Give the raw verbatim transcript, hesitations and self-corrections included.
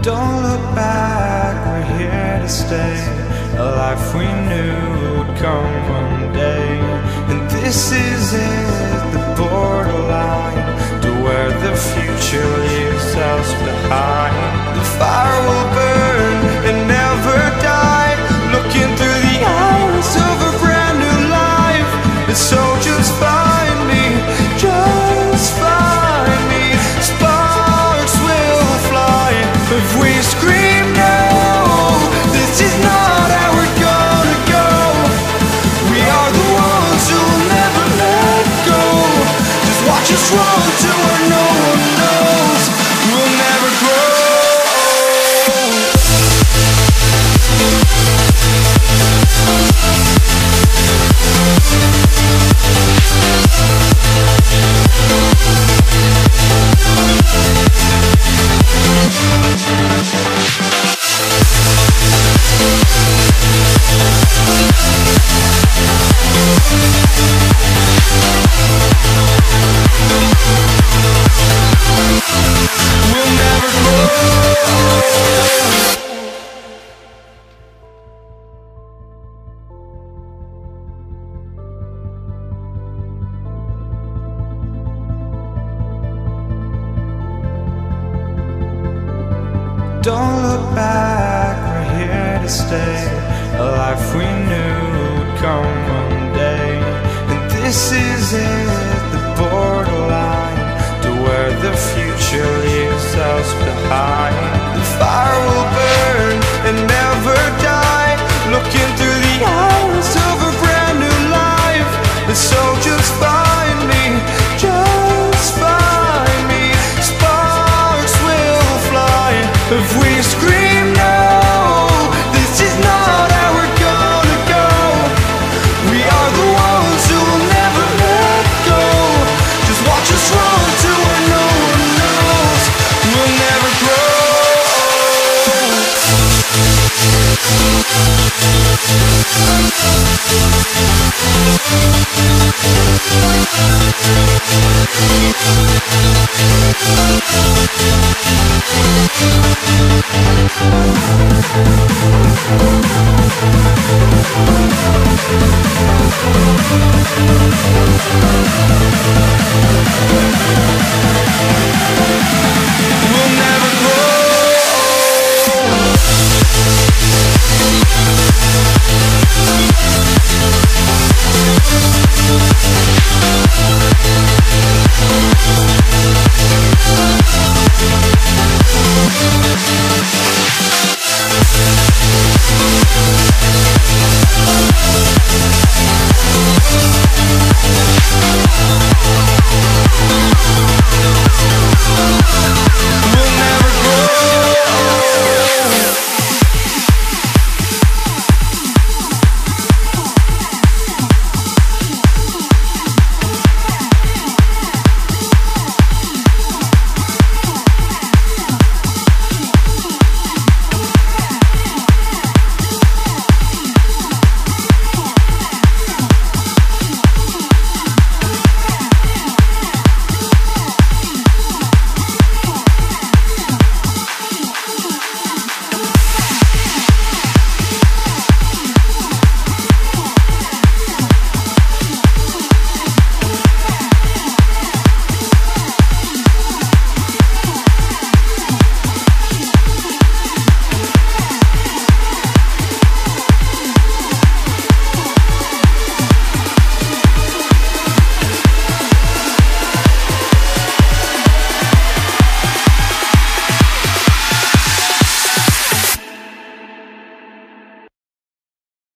Don't look back, we're here to stay. A life we knew would come one day. And this is it, the borderline to where the future leaves us behind. The fire will burn and never die, looking through the eyes of a brand new life. And so just find me, just find me. Sparks will fly if we scream no. This is not how we're gonna go. We are the ones who will never let go. Just watch us run to where no one knows. We'll never grow. We'll never grow. Don't look back, we're here to stay. A life we knew would come one day. And this is it, the borderline to where the future leaves us behind. The fire will burn and never die, looking through the eyes of a brand new life. And so just find me, just find me. Sparks will fly if we scream no. This is not how we're gonna go. We are the ones who will never let go. Just watch us run to where no one knows. We'll never grow.